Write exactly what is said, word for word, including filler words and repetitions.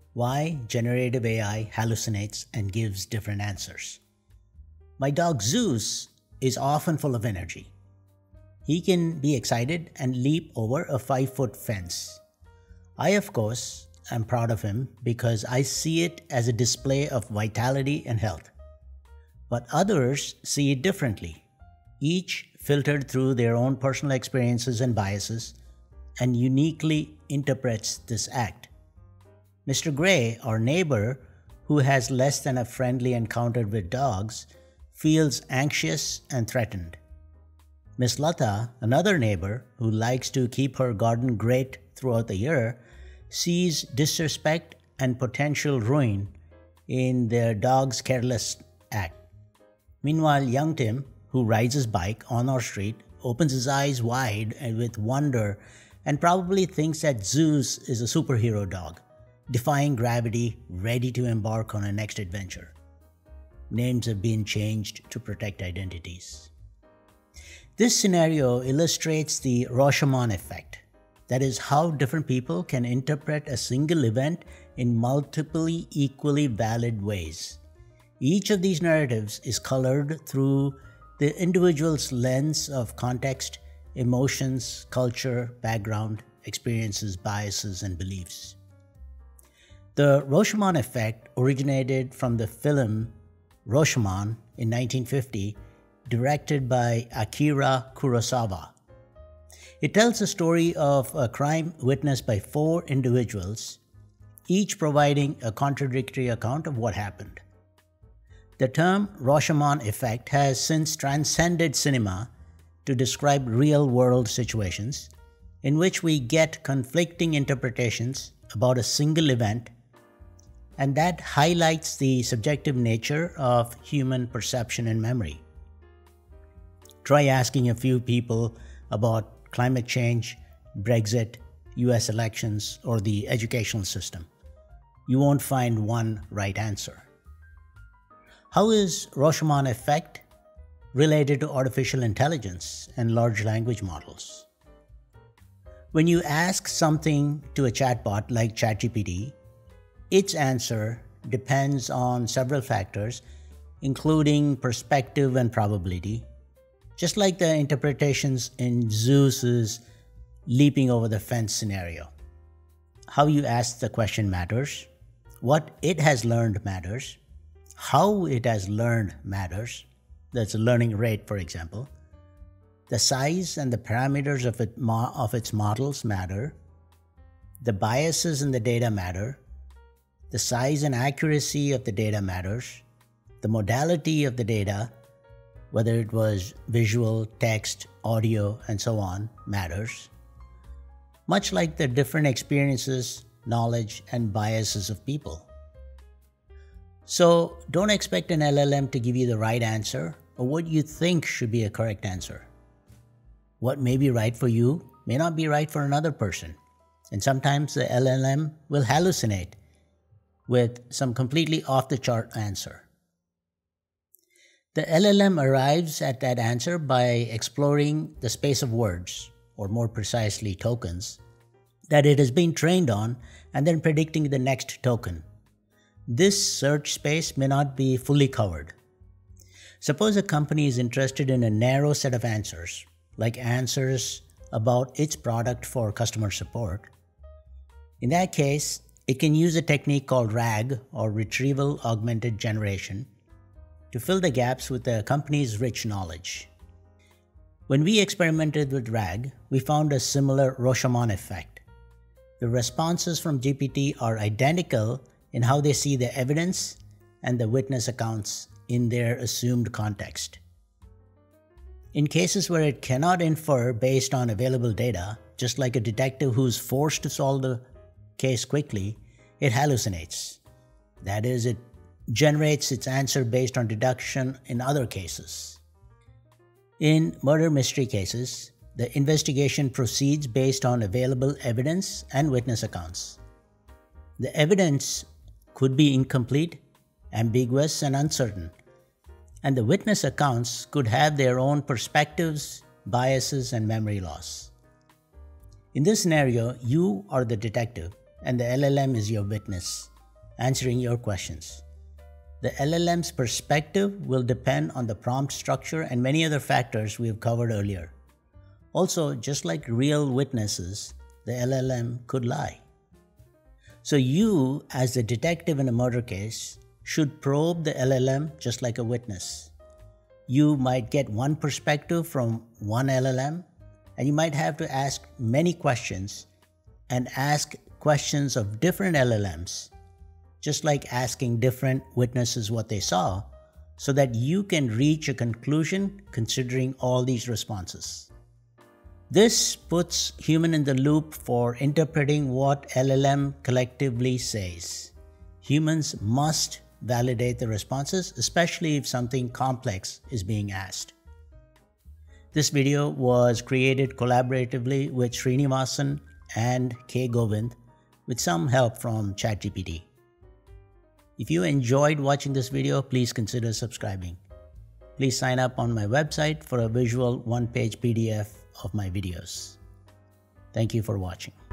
Why generative A I hallucinates and gives different answers. My dog Zeus is often full of energy. He can be excited and leap over a five-foot fence. I, of course, am proud of him because I see it as a display of vitality and health. But others see it differently, each filtered through their own personal experiences and biases, and uniquely interprets this act. Mister Gray, our neighbor, who has less than a friendly encounter with dogs, feels anxious and threatened. Miss Lata, another neighbor who likes to keep her garden great throughout the year, sees disrespect and potential ruin in their dog's careless act. Meanwhile, young Tim, who rides his bike on our street, opens his eyes wide and with wonder and probably thinks that Zeus is a superhero dog, defying gravity, ready to embark on a next adventure. Names have been changed to protect identities. This scenario illustrates the Rashomon effect. That is how different people can interpret a single event in multiple equally valid ways. Each of these narratives is colored through the individual's lens of context, emotions, culture, background, experiences, biases, and beliefs. The Rashomon effect originated from the film Rashomon in nineteen fifty, directed by Akira Kurosawa. It tells the story of a crime witnessed by four individuals, each providing a contradictory account of what happened. The term Rashomon effect has since transcended cinema to describe real-world situations in which we get conflicting interpretations about a single event, and that highlights the subjective nature of human perception and memory. Try asking a few people about climate change, Brexit, U S elections, or the educational system. You won't find one right answer. How is Rashomon effect related to artificial intelligence and large language models? When you ask something to a chatbot like ChatGPT, its answer depends on several factors, including perspective and probability, just like the interpretations in Zeus's leaping over the fence scenario. How you ask the question matters. What it has learned matters. How it has learned matters. That's a learning rate, for example. The size and the parameters of, it, of its models matter. The biases in the data matter. The size and accuracy of the data matters. The modality of the data, whether it was visual, text, audio, and so on, matters. Much like the different experiences, knowledge, and biases of people. So don't expect an L L M to give you the right answer or what you think should be a correct answer. What may be right for you may not be right for another person. And sometimes the L L M will hallucinate with some completely off-the-chart answer. The L L M arrives at that answer by exploring the space of words, or more precisely tokens, that it has been trained on and then predicting the next token. This search space may not be fully covered. Suppose a company is interested in a narrow set of answers, like answers about its product for customer support. In that case, it can use a technique called RAG, or Retrieval Augmented Generation, to fill the gaps with the company's rich knowledge. When we experimented with RAG, we found a similar Rashomon effect. The responses from G P T are identical in how they see the evidence and the witness accounts in their assumed context. In cases where it cannot infer based on available data, just like a detective who's forced to solve the case quickly, it hallucinates. That is, it generates its answer based on deduction in other cases. In murder mystery cases, the investigation proceeds based on available evidence and witness accounts. The evidence could be incomplete, ambiguous, and uncertain, and the witness accounts could have their own perspectives, biases, and memory loss. In this scenario, you are the detective and the L L M is your witness. answering your questions. The L L M's perspective will depend on the prompt structure and many other factors we have covered earlier. Also, just like real witnesses, the L L M could lie. So you, as the detective in a murder case, should probe the L L M just like a witness. You might get one perspective from one L L M, and you might have to ask many questions and ask questions of different L L Ms, just like asking different witnesses what they saw, so that you can reach a conclusion considering all these responses. This puts human in the loop for interpreting what L L M collectively says. Humans must validate the responses, especially if something complex is being asked. This video was created collaboratively with Srinivasan and K Govind with some help from ChatGPT. If you enjoyed watching this video, please consider subscribing. Please sign up on my website for a visual one-page P D F of my videos. Thank you for watching.